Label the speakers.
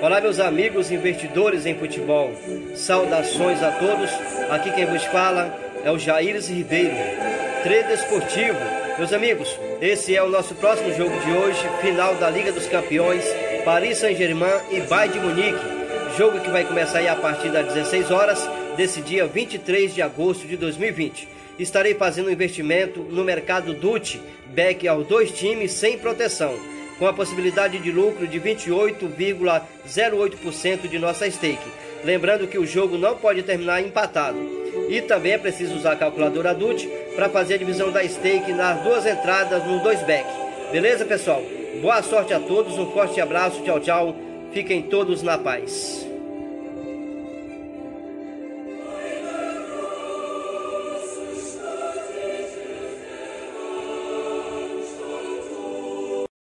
Speaker 1: Olá, meus amigos investidores em futebol, saudações a todos. Aqui quem vos fala é o Jaires Ribeiro, trader esportivo. Meus amigos, esse é o nosso próximo jogo de hoje, final da Liga dos Campeões, Paris Saint-Germain e Bayern de Munique. Jogo que vai começar aí a partir das 16 horas desse dia 23 de agosto de 2020. Estarei fazendo um investimento no mercado DUT, back aos dois times sem proteção, com a possibilidade de lucro de 28,08% de nossa stake. Lembrando que o jogo não pode terminar empatado. E também é preciso usar a calculadora DUT para fazer a divisão da stake nas duas entradas nos dois back. Beleza, pessoal? Boa sorte a todos, um forte abraço, tchau, tchau. Fiquem todos na paz.